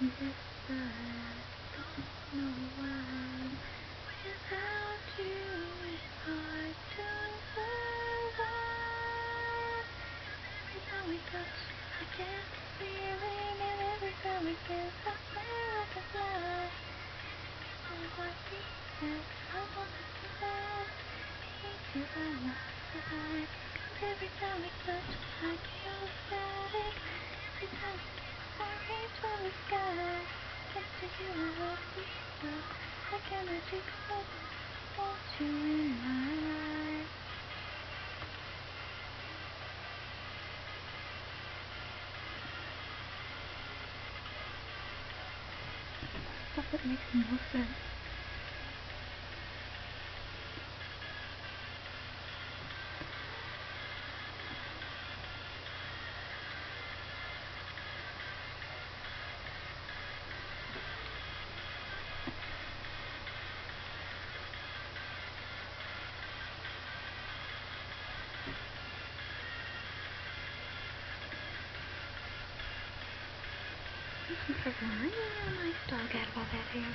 Yes, I don't know why. Without you, it's hard to survive. Every time we touch, I get the feeling, and every time we kiss, I feel like I fly. Feels like peace, I want to get. Need you by my side. 'Cause every time we touch, I feel ecstatic. Every time we kiss, I reach for the sky. Next to you, I love you so. I can't let you go. Want you in my life. Stuff that makes no sense. This is a real nice dog had all that hair.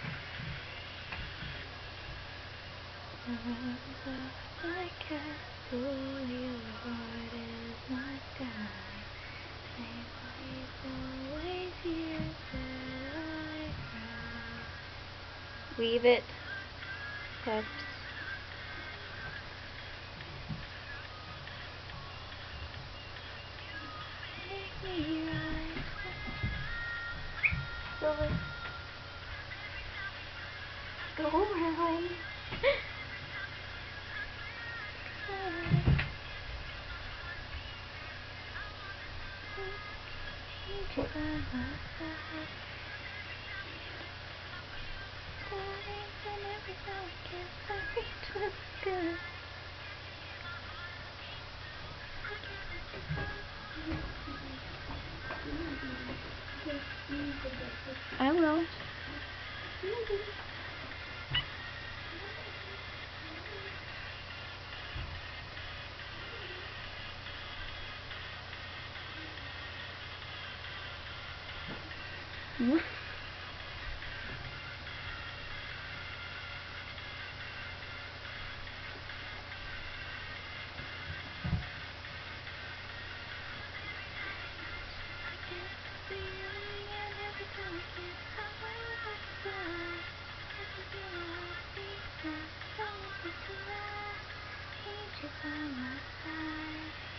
My castle, your heart is my sky. Same place, always here that I cry. Weave it, pups. Make me right. Silly. Go around. Need you by my side. And every time we kiss, I reach for the sky. I will. Woof. Need you by my side.